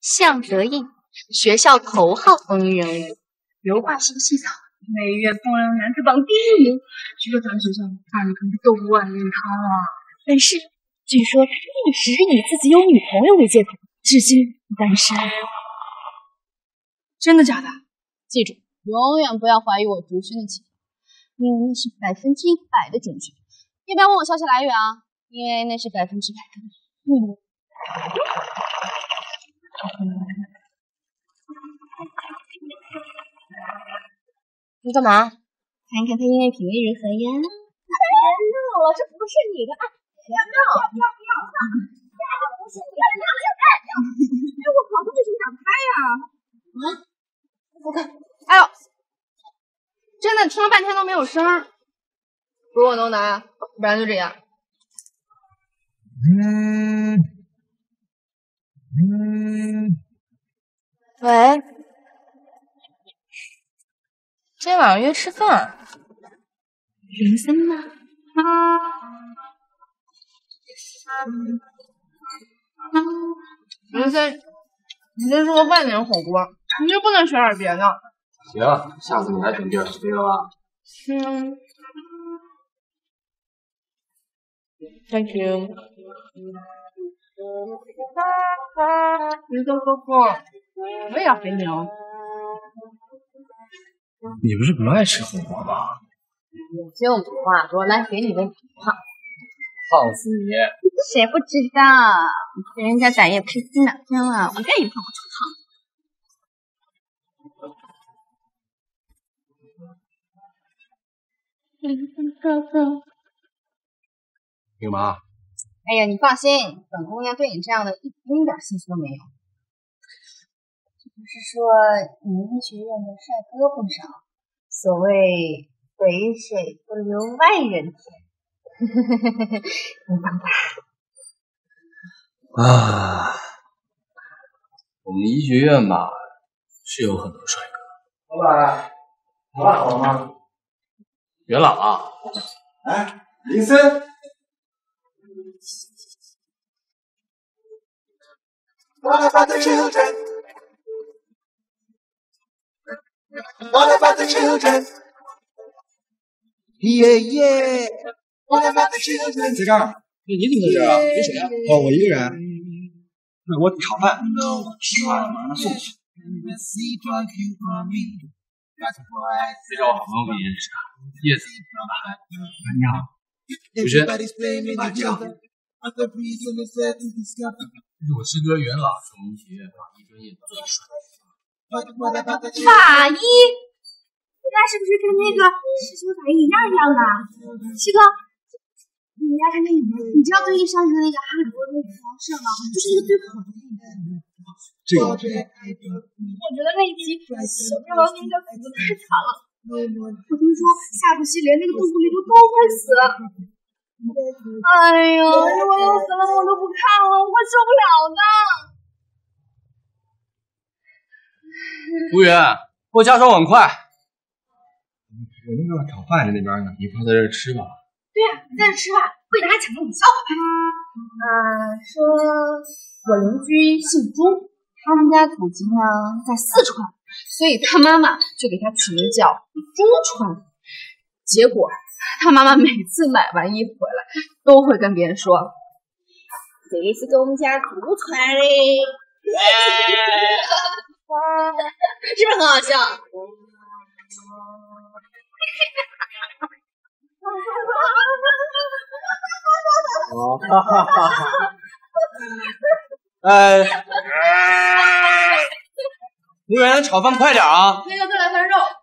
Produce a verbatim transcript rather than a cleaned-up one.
向德印，学校头号风云人物，油画型洗澡，美院风人男子榜第一名，据说咱们学校饭可是都不万灵汤啊。但是据说他一直以自己有女朋友为借口，至今单身。 真的假的？ 记住，永远不要怀疑我读书的情况，因为那是百分之一百的准确。也不要问我消息来源啊，因为那是百分之百的秘密。 你干嘛？看看他音乐品味如何呀？别闹了，这不是你的爱！别闹！不要不要！这不是你的爱！哎，我靠，他为什么想开呀？啊？我看， 哎呦，真的听了半天都没有声儿，不是我能拿，不然就这样。 嗯嗯， 喂，今天晚上约吃饭，林森吗？ 林森，你这是个万年火锅，你就不能学点别的？ 行，下次你来选地儿，对了吧？ 嗯 ，Thank you。林森哥哥，我也要陪你哦。 你不是不爱吃火锅吗？ 有这种话，我来给你们胖。 胖死你！ 谁不知道？人家胆液吃死哪天了？我愿意胖，我就胖。林森哥哥， 干嘛？ 哎呀，你放心，本姑娘对你这样的一丁点兴趣都没有。这不是说你们医学院的帅哥不少，所谓肥水不流外人田。你当吧。 啊，我们医学院吧是有很多帅哥。老板，老板好了吗？元朗啊。哎，林森。What about the children? What about the children? Yeah, yeah. What about the children? 在这儿。你怎么在这儿啊？没谁啊？哦，我一个人。那我炒饭，吃完马上送去。非洲好朋友给你认识啊，叶子。你好，主持人。这是我师哥元朗，是我们医学院法医专业最帅的。 法医，人家是不是跟那个师兄法医一样一样的？师哥，你要看电影吗？你知道最近上映的那个《哈利波特》辐射吗？就是那个最火的那个。 这个我知道。 我觉得那一集小面包应该死的太惨了。我听说下部戏连那个杜布利多都会死。哎呦，如果要死了我都不看了，我受不了呢。 服务员，给我加双碗筷。我那个炒饭在那边呢，你快在这吃吧。 对呀、啊，你在这吃吧，贵的还抢着你笑话。啊、呃，说我邻居姓朱，他们家祖籍呢在四川，所以他妈妈就给他取名叫朱川。结果他妈妈每次买完衣服回来，都会跟别人说：“这是给我们家祖传的。”是不是很好笑？ 哦，哈哈哈哈！哎，服务员，炒饭快点啊！ 那个再来份肉。